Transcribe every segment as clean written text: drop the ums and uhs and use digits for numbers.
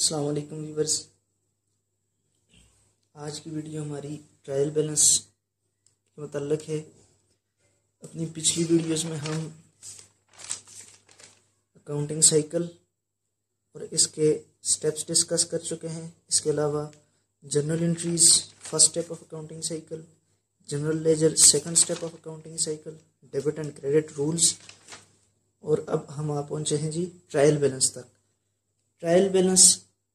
अस्सलाम वालेकुम व्यूवर्स। आज की वीडियो हमारी ट्रायल बैलेंस के मतलब है। अपनी पिछली वीडियोस में हम अकाउंटिंग साइकिल और इसके स्टेप्स डिस्कस कर चुके हैं। इसके अलावा journal entries first step of accounting cycle, general ledger second step of accounting cycle, debit and credit rules, और अब हम आ पहुंचे हैं जी ट्रायल बैलेंस तक। ट्रायल बैलेंस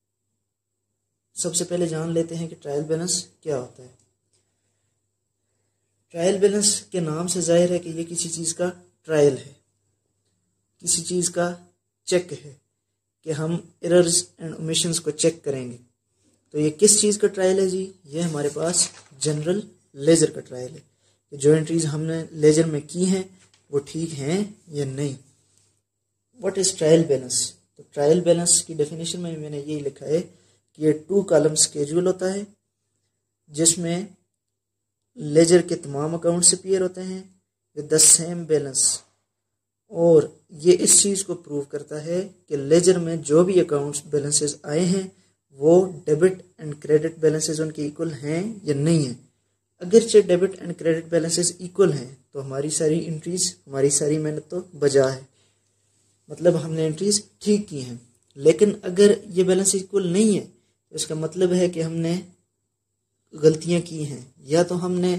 सबसे पहले जान लेते हैं कि ट्रायल बैलेंस क्या होता है। ट्रायल बैलेंस के नाम से जाहिर है कि ये किसी चीज़ का ट्रायल है, किसी चीज़ का चेक है कि हम एरर्स एंड ओमिशंस को चेक करेंगे। तो ये किस चीज़ का ट्रायल है जी? ये हमारे पास जनरल लेजर का ट्रायल है कि जो एंट्रीज हमने लेजर में की हैं वो ठीक हैं या नहीं। What is trial balance? तो ट्रायल बैलेंस की डेफिनेशन में मैंने यही लिखा है कि ये 2 कॉलम स्केड्यूल होता है जिसमें लेजर के तमाम अकाउंट्स अपीयर होते हैं विद द सेम बैलेंस, और ये इस चीज़ को प्रूव करता है कि लेजर में जो भी अकाउंट्स बैलेंसेस आए हैं वो डेबिट एंड क्रेडिट बैलेंसेस उनके इक्वल हैं या नहीं हैं। अगरचे debit and credit balances equal हैं तो हमारी सारी एंट्रीज, हमारी सारी मेहनत तो बजा है, मतलब हमने एंट्रीज ठीक की हैं। लेकिन अगर ये बैलेंस इक्वल नहीं है तो इसका मतलब है कि हमने गलतियां की हैं, या तो हमने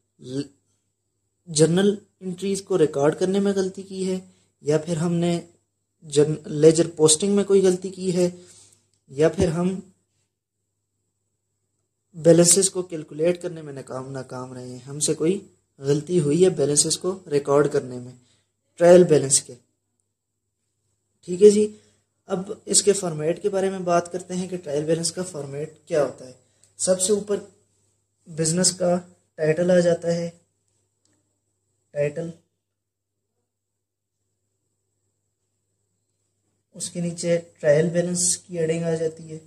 जर्नल एंट्रीज को रिकॉर्ड करने में गलती की है, या फिर हमने लेजर पोस्टिंग में कोई गलती की है, या फिर हम बैलेंसेस को कैलकुलेट करने में नाकाम रहे हैं। हमसे कोई गलती हुई है बैलेंसेस को रिकॉर्ड करने में ट्रायल बैलेंस के। ठीक है जी। अब इसके फॉर्मेट के बारे में बात करते हैं कि ट्रायल बैलेंस का फॉर्मेट क्या होता है। सबसे ऊपर बिजनेस का टाइटल आ जाता है, टाइटल, उसके नीचे ट्रायल बैलेंस की हेडिंग आ जाती है,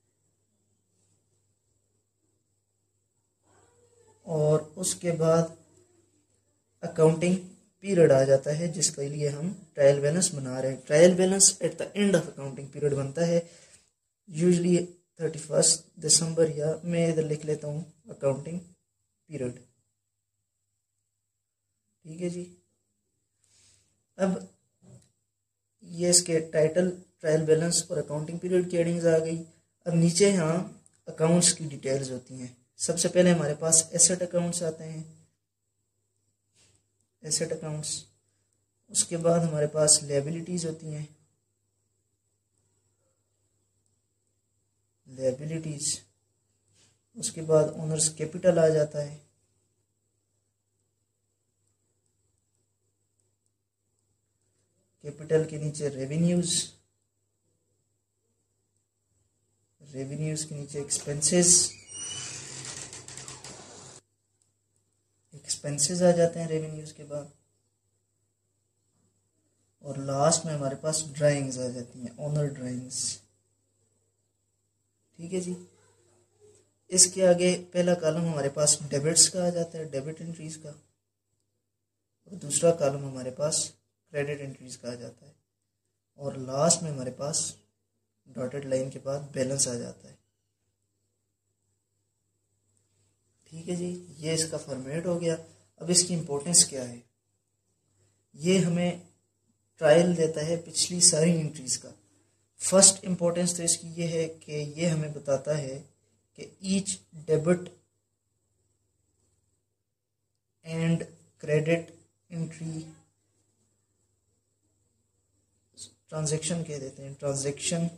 और उसके बाद अकाउंटिंग पीरियड आ जाता है जिसके लिए हम ट्रायल बैलेंस बना रहे हैं। Trial balance at the end of accounting period बनता है, यूजली 31 दिसंबर, या मैं इधर लिख लेता हूँ अकाउंटिंग पीरियड। ठीक है जी। अब ये इसके टाइटल, ट्रायल बैलेंस और अकाउंटिंग पीरियड की हेडिंग्स आ गई। अब नीचे यहाँ अकाउंट्स की डिटेल्स होती हैं। सबसे पहले हमारे पास एसेट अकाउंट्स आते हैं, एसेट अकाउंट्स। उसके बाद हमारे पास लायबिलिटीज होती हैं, लायबिलिटीज। उसके बाद ओनर्स कैपिटल आ जाता है, कैपिटल के नीचे रेवेन्यूज, रेवेन्यूज के नीचे एक्सपेंसेस, एक्सपेंसेस आ जाते हैं रेवेन्यूज के बाद, और लास्ट में हमारे पास ड्राइंग्स आ जाती हैं, ओनर ड्राइंग्स। ठीक है जी। इसके आगे पहला कॉलम हमारे पास डेबिट्स का आ जाता है, डेबिट एंट्रीज का, और दूसरा कॉलम हमारे पास क्रेडिट एंट्रीज का आ जाता है, और लास्ट में हमारे पास डॉटेड लाइन के बाद बैलेंस आ जाता है। ठीक है जी। ये इसका फॉर्मेट हो गया। अब इसकी इंपॉर्टेंस क्या है? ये हमें ट्रायल देता है पिछली सारी एंट्रीज का। फर्स्ट इंपॉर्टेंस तो इसकी ये है कि ये हमें बताता है कि each debit and credit entry, transaction कह देते हैं, transaction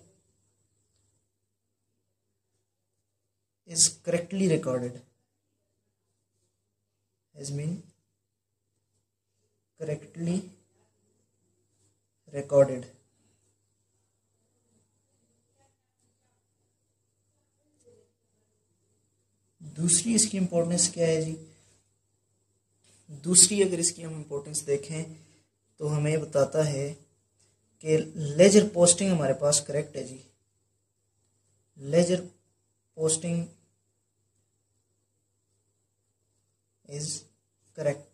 is correctly recorded, has been correctly recorded. दूसरी इसकी इंपॉर्टेंस क्या है जी? दूसरी अगर इसकी हम इंपॉर्टेंस देखें तो हमें बताता है कि लेजर पोस्टिंग हमारे पास करेक्ट है जी। Ledger posting is correct,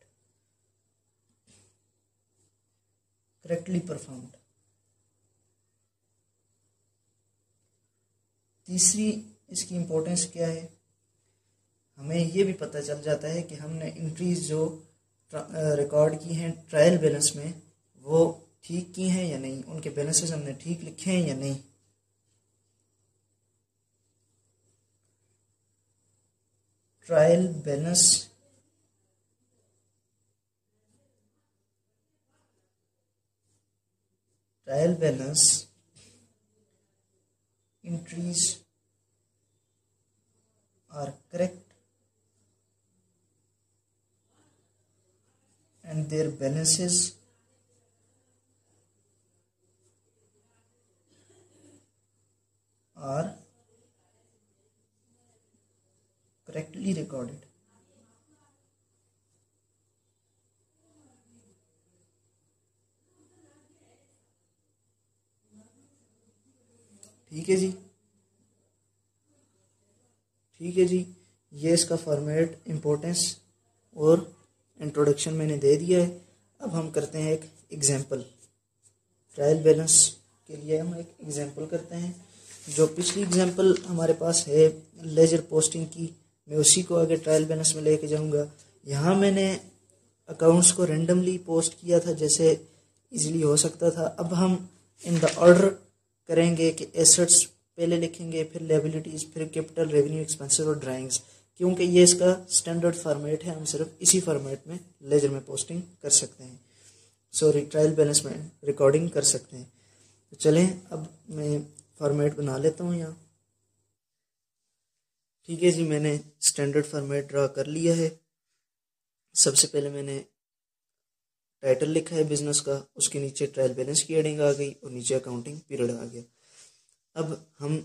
correctly performed. तीसरी इसकी इम्पोर्टेंस क्या है, हमें ये भी पता चल जाता है कि हमने एंट्रीज जो रिकॉर्ड की हैं ट्रायल बैलेंस में वो ठीक की हैं या नहीं, उनके बैलेंसेस हमने ठीक लिखे हैं या नहीं। Trial balance entries are correct and their balances are correctly recorded। ठीक है जी, ठीक है जी, ये इसका फॉर्मेट, इम्पोर्टेंस और इंट्रोडक्शन मैंने दे दिया है। अब हम करते हैं एक एग्जांपल। ट्रायल बैलेंस के लिए हम एक एग्जांपल करते हैं। जो पिछली एग्जांपल हमारे पास है लेजर पोस्टिंग की, मैं उसी को आगे ट्रायल बैलेंस में लेके जाऊंगा। यहाँ मैंने अकाउंट्स को रेंडमली पोस्ट किया था जैसे इजीली हो सकता था। अब हम इन द ऑर्डर करेंगे कि एसेट्स पहले लिखेंगे, फिर लायबिलिटीज, फिर कैपिटल, रेवेन्यू, एक्सपेंसेस और ड्राइंग्स, क्योंकि ये इसका स्टैंडर्ड फॉर्मेट है। हम सिर्फ इसी फॉर्मेट में लेजर में पोस्टिंग कर सकते हैं, सॉरी ट्रायल बैलेंस में रिकॉर्डिंग कर सकते हैं। तो चलें अब मैं फॉर्मेट बना लेता हूँ यहाँ। ठीक है जी, मैंने स्टैंडर्ड फॉर्मेट ड्रा कर लिया है। सबसे पहले मैंने टाइटल लिखा है बिजनेस का, उसके नीचे ट्रायल बैलेंस की हेडिंग आ गई और नीचे अकाउंटिंग पीरियड आ गया। अब हम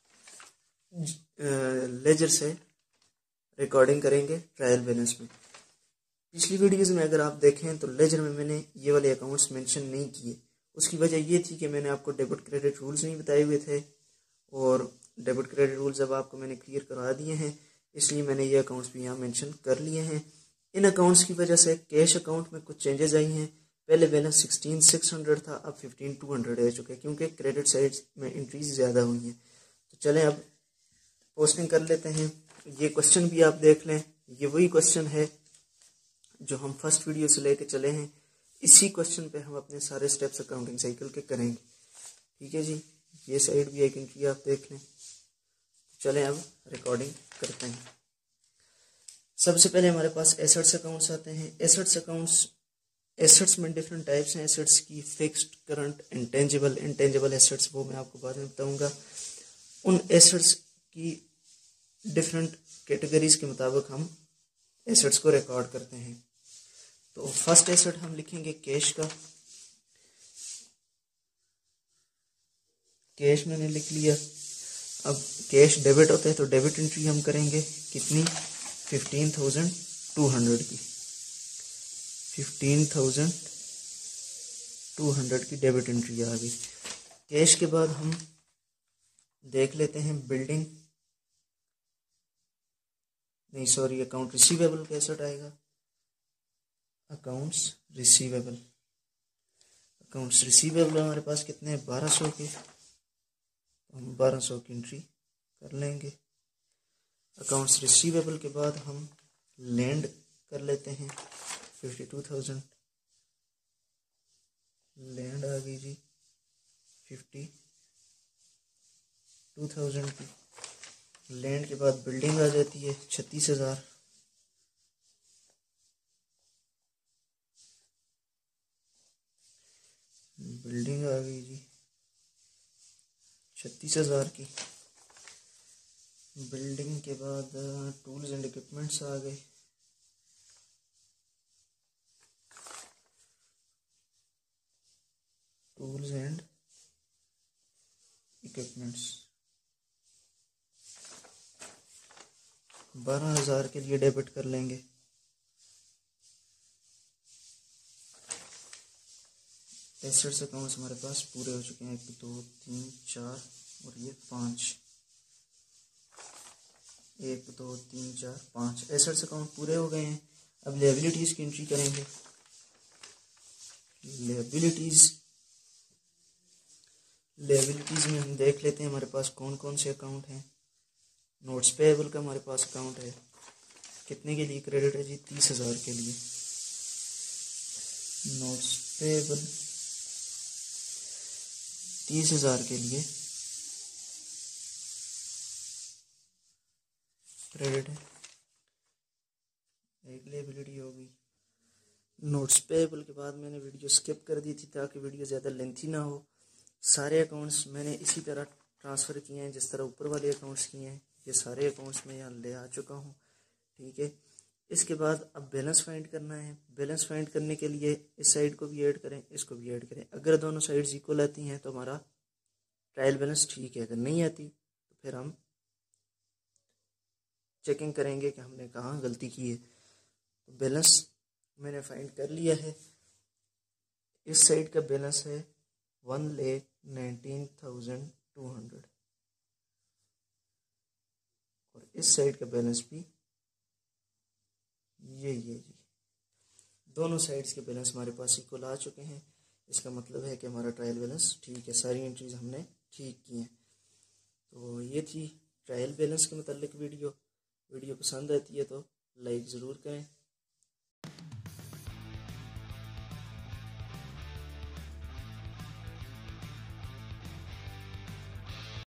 लेजर से रिकॉर्डिंग करेंगे ट्रायल बैलेंस में। पिछली वीडियोज़ में अगर आप देखें तो लेजर में मैंने ये वाले अकाउंट्स मेंशन नहीं किए। उसकी वजह ये थी कि मैंने आपको डेबिट क्रेडिट रूल्स नहीं बताए हुए थे, और डेबिट क्रेडिट रूल्स अब आपको मैंने क्लियर करवा दिए हैं, इसलिए मैंने ये अकाउंट्स भी यहाँ मेंशन कर लिए हैं। इन अकाउंट्स की वजह से कैश अकाउंट में कुछ चेंजेस आई हैं। पहले बैलेंस 16,600 था, अब 15,200 आ चुका है, क्योंकि क्रेडिट साइड में इंक्रीज ज़्यादा हुई है। तो चलें अब पोस्टिंग कर लेते हैं। ये क्वेश्चन भी आप देख लें, ये वही क्वेश्चन है जो हम फर्स्ट वीडियो से लेके चले हैं। इसी क्वेश्चन पे हम अपने सारे स्टेप्स अकाउंटिंग साइकिल के करेंगे। ठीक है जी, ये साइड भी एक एंट्री आप देख लें। चलें अब रिकॉर्डिंग करते हैं। सबसे पहले हमारे पास एसेट्स अकाउंट्स आते हैं। एसेट्स में डिफरेंट टाइप्स हैं एसेट्स की, fixed, current, intangible. Intangible assets वो मैं आपको बाद में बताऊंगा। उन एसेट्स की डिफरेंट कैटेगरीज के मुताबिक हम एसेट्स को रिकॉर्ड करते हैं। तो फर्स्ट एसेट हम लिखेंगे कैश का। कैश मैंने लिख लिया। अब कैश डेबिट होता है तो डेबिट एंट्री हम करेंगे कितनी, 15,200 की। 15,200 की डेबिट एंट्री आ गई। कैश के बाद हम देख लेते हैं बिल्डिंग, नहीं सॉरी अकाउंट रिसीवेबल का एसेट आएगा। अकाउंट्स रिसीवेबल हमारे पास कितने हैं, 1200 के। हम 1200 की एंट्री कर लेंगे। अकाउंट्स रिसीवेबल के बाद हम लैंड कर लेते हैं, 52,000 लैंड आ गई जी। 52,000 की लैंड के बाद बिल्डिंग आ जाती है 36,000। बिल्डिंग आ गई जी 36,000 की। बिल्डिंग के बाद टूल्स एंड इक्विपमेंट्स आ गए। टूल्स एंड इक्विपमेंट्स 12,000 के लिए डेबिट कर लेंगे। एसेट्स अकाउंट्स हमारे पास पूरे हो चुके हैं, 1 2 3 4 और ये 5। 1 2 3 4 5 एसेट्स अकाउंट पूरे हो गए हैं। अब लायबिलिटीज की एंट्री करेंगे। लायबिलिटीज़ में हम देख लेते हैं हमारे पास कौन कौन से अकाउंट हैं। नोट्स पेएबल का हमारे पास अकाउंट है, कितने के लिए क्रेडिट है जी? 30,000 के लिए। नोट्स पेएबल 30,000 के लिए क्रेडिट है, एक लायबिलिटी होगी। नोट्स पेएबल के बाद मैंने वीडियो स्किप कर दी थी ताकि वीडियो ज़्यादा लेंथी ना हो। सारे अकाउंट्स मैंने इसी तरह ट्रांसफ़र किए हैं जिस तरह ऊपर वाले अकाउंट्स किए हैं। ये सारे अकाउंट्स में यहाँ ले आ चुका हूँ, ठीक है। इसके बाद अब बैलेंस फाइंड करना है। बैलेंस फाइंड करने के लिए इस साइड को भी ऐड करें, इसको भी ऐड करें। अगर दोनों साइड्स इक्वल आती हैं तो हमारा ट्रायल बैलेंस ठीक है, अगर नहीं आती तो फिर हम चेकिंग करेंगे कि हमने कहाँ गलती की है। तो बैलेंस मैंने फाइंड कर लिया है। इस साइड का बैलेंस है 1,19,200 और इस साइड का बैलेंस भी यही है जी। दोनों साइड्स के बैलेंस हमारे पास इक्वल आ चुके हैं। इसका मतलब है कि हमारा ट्रायल बैलेंस ठीक है, सारी एंट्रीज हमने ठीक की हैं। तो ये थी ट्रायल बैलेंस के मतलब वीडियो पसंद आती है तो लाइक ज़रूर करें।